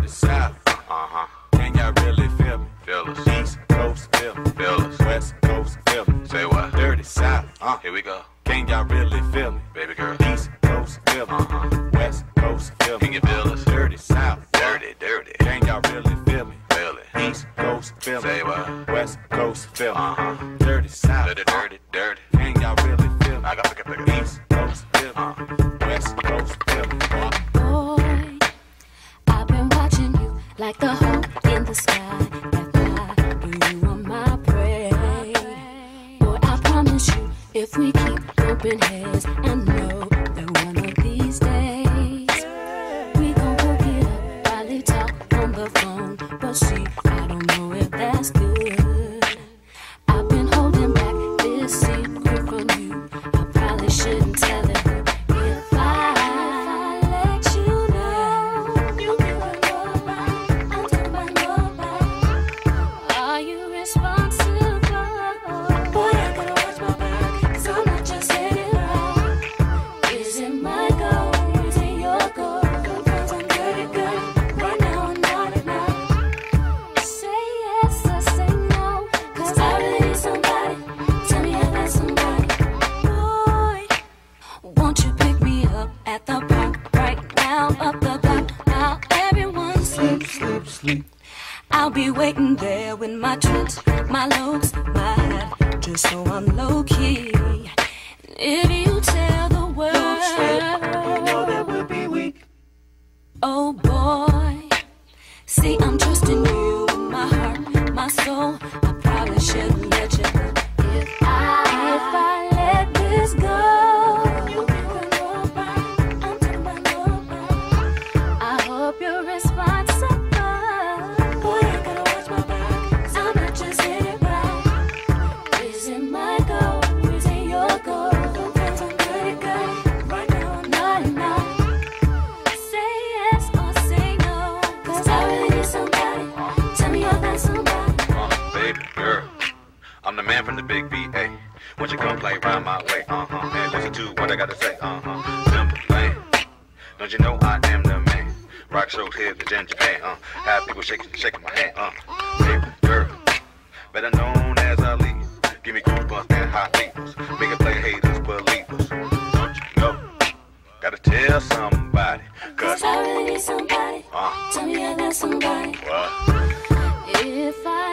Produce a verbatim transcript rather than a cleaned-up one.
Dirty South. Uh-huh. Can y'all really feel me? Feel us. East Coast, feel me. Feel us. West Coast, feel me. Say what? Dirty South. Uh. Here we go. Can y'all really feel me? Baby girl. East Coast, feel me. Uh-huh. West Coast, feel me. Can you feel us? Dirty South. Dirty, dirty. Can y'all really feel me? Feel it. East Coast, feel me. Say what? West Coast, feel me. Uh-huh. Dirty South. Dirty, dirty, dirty. Can y'all really feel me? I got to pick it, pick it. East Coast, feel me. Uh-huh. West Coast, feel me. Boy, I've been watching you like the hope in the sky. That fly, you are my prey. Boy, I promise you, if we keep bumping heads, I know that one of these days we gon' hook it up, probably talk on the phone. But see, I don't know if that's good. I've been holding back this secret from you. I probably shouldn't tell it. If I let you know, you can go by. I'm talking about nobody. Are you responsible? Boy, I gotta watch my back, 'cause I'm not just saying right. Is it my goal? Is it your goal? Sometimes I'm dirty good. Right now I'm not enough. Say yes or say no, 'cause I really need somebody. Tell me I got somebody. Boy, won't you pick me up at the park right now, up the block, while everyone sleeps? Sleep, sleep. I'll be waiting there with my tricks, my looks, my hat, just so I'm low key. If you tell the world, You know that we'll be weak. oh boy, see I'm trusting you with my heart, my soul. I probably shouldn't let you go. If I, if I let this go, you can go by. I'm talking about nobody. I hope you're responsible. Boy, I gotta watch my back, 'cause I'm not just in it right. Is it my goal? Is it your goal? Sometimes I'm pretty good. Right now I'm not enough. Say yes or say no, 'cause I really need somebody. Tell me I got somebody. Uh, baby girl, I'm the man from the big B A. Won't you come play round my way? Uh-huh. And listen to what I gotta say. Uh-huh. Simple plan. Don't you know I am the man? Rock shows here in Japan. Uh, have people shaking, shaking my hand. Uh, baby girl, better known as Ali. Give me goosebumps and hot fevers. Make it play haters, believers. Don't you know? Gotta tell somebody. 'Cause I really need somebody. Uh, Tell me I got somebody. what? If I